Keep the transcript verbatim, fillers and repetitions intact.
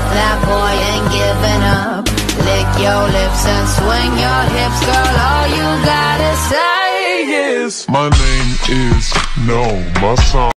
that boy ain't giving up. Lick your lips and swing your hips, girl, all you gotta say is my name is no, my song